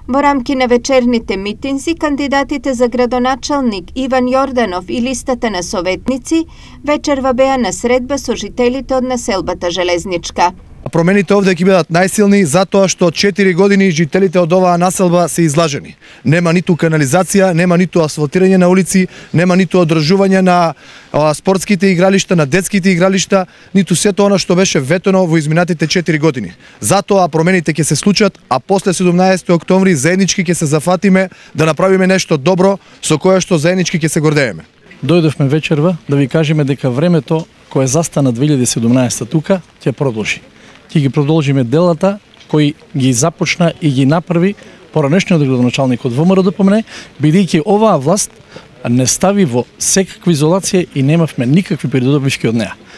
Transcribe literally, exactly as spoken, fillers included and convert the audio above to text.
Во рамки на вечерните митинзи, кандидатите за градоначалник Иван Јорданов и листата на советници вечерва беа на средба со жителите од населбата Железничка. Промените овде ќе бидат најсилни затоа што четири години жителите од оваа населба се излажени. Нема ниту канализација, нема ниту асфалтирање на улици, нема ниту одржување на а, спортските игралишта, на детските игралишта, ниту сето она што беше ветено во изминатите четири години. Затоа промените ќе се случат, а после седумнаесети октомври заеднички ќе се зафатиме да направиме нешто добро со кое што заеднички ќе се гордееме. Дојдовме вечерва да ви кажеме дека времето кое застана две илјади и седумнаесета тука ќе продолжи. Ќе ги продолжиме делата кои ги започна и ги направи поранешниот градоначалник од ВМРО-ДПМНЕ, бидејќи оваа власт не стави во секаква изолација и немавме никакви придобивки од неа.